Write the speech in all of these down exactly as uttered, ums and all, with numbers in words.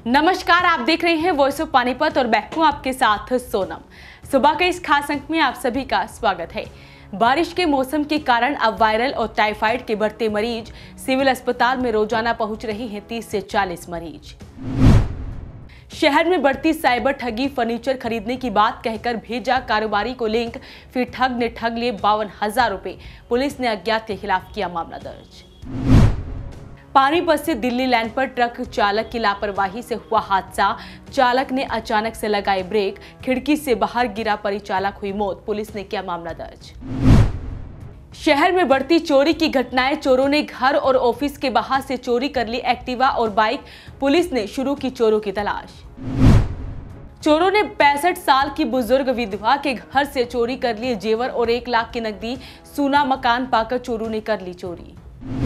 नमस्कार, आप देख रहे हैं वॉइस ऑफ पानीपत और मैं हूं आपके साथ सोनम। सुबह के इस खास अंक में आप सभी का स्वागत है। बारिश के मौसम के कारण अब वायरल और टाइफाइड के बढ़ते मरीज सिविल अस्पताल में रोजाना पहुंच रही हैं तीस से चालीस मरीज। शहर में बढ़ती साइबर ठगी, फर्नीचर खरीदने की बात कहकर भेजा कारोबारी को लिंक, फिर ठग ने ठग लिए बावन हजार रुपए। पुलिस ने अज्ञात के खिलाफ किया मामला दर्ज। पानीपत से दिल्ली लाइन पर ट्रक चालक की लापरवाही से हुआ हादसा। चालक ने अचानक से लगाए ब्रेक, खिड़की से बाहर गिरा परिचालक, हुई मौत। पुलिस ने किया मामला दर्ज। शहर में बढ़ती चोरी की घटनाएं, चोरों ने घर और ऑफिस के बाहर से चोरी कर ली एक्टिवा और बाइक। पुलिस ने शुरू की चोरों की तलाश। चोरों ने पैंसठ साल की बुजुर्ग विधवा के घर से चोरी कर लिए जेवर और एक लाख की नकदी। सूना मकान पाकर चोरों ने कर ली चोरी।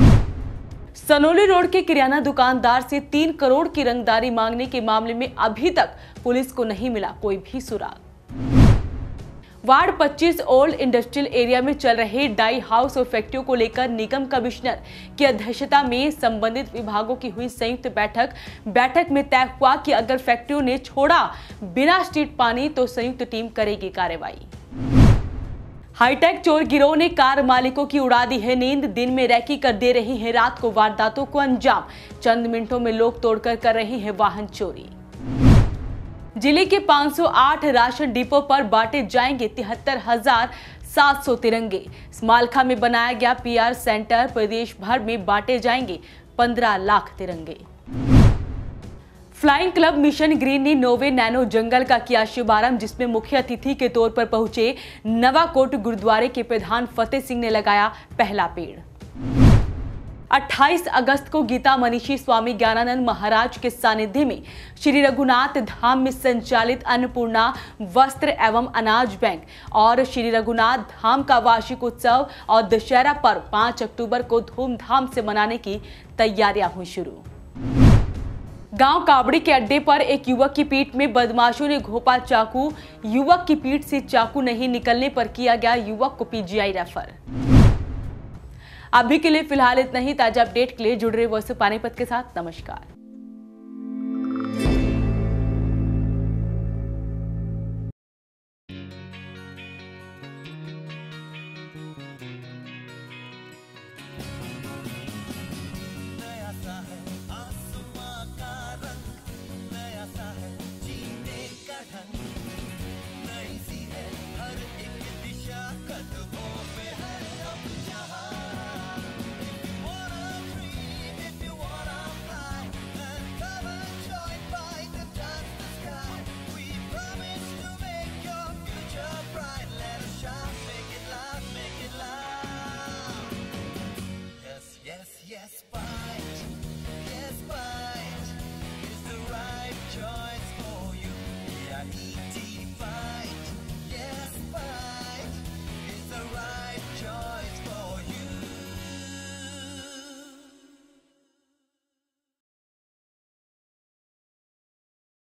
सनोली रोड के किराना दुकानदार से तीन करोड़ की रंगदारी मांगने के मामले में अभी तक पुलिस को नहीं मिला कोई भी सुराग। वार्ड पच्चीस ओल्ड इंडस्ट्रियल एरिया में चल रहे डाई हाउस और फैक्ट्रियों को लेकर निगम कमिश्नर की अध्यक्षता में संबंधित विभागों की हुई संयुक्त बैठक। बैठक में तय हुआ कि अगर फैक्ट्रियों ने छोड़ा बिना स्ट्रीट पानी तो संयुक्त टीम करेगी कार्रवाई। हाईटेक चोर गिरोह ने कार मालिकों की उड़ा दी है नींद। दिन में रैकी कर दे रही है रात को वारदातों को अंजाम। चंद मिनटों में लोग तोड़कर कर रहे हैं वाहन चोरी। जिले के पाँच सौ आठ राशन डिपो पर बांटे जाएंगे तिहत्तर हजार सात सौ तिरंगे। स्मालखा में बनाया गया पीआर सेंटर। प्रदेश भर में बांटे जाएंगे पंद्रह लाख तिरंगे। फ्लाइंग क्लब मिशन ग्रीन ने नोवे नैनो जंगल का किया शुभारंभ, जिसमें मुख्य अतिथि के तौर पर पहुंचे नवाकोट गुरुद्वारे के प्रधान फतेह सिंह ने लगाया पहला पेड़। अट्ठाईस अगस्त को गीता मनीषी स्वामी ज्ञानानंद महाराज के सानिध्य में श्री रघुनाथ धाम में संचालित अन्नपूर्णा वस्त्र एवं अनाज बैंक और श्री रघुनाथ धाम का वार्षिक उत्सव और दशहरा पर्व पाँच अक्टूबर को धूमधाम से मनाने की तैयारियां हुई शुरू। गांव काबड़ी के अड्डे पर एक युवक की पीठ में बदमाशों ने घोंपा चाकू। युवक की पीठ से चाकू नहीं निकलने पर किया गया युवक को पीजीआई रेफर। अभी के लिए फिलहाल इतना ही। ताजा अपडेट के लिए जुड़ रहे वॉइस ऑफ पानीपत के साथ। नमस्कार।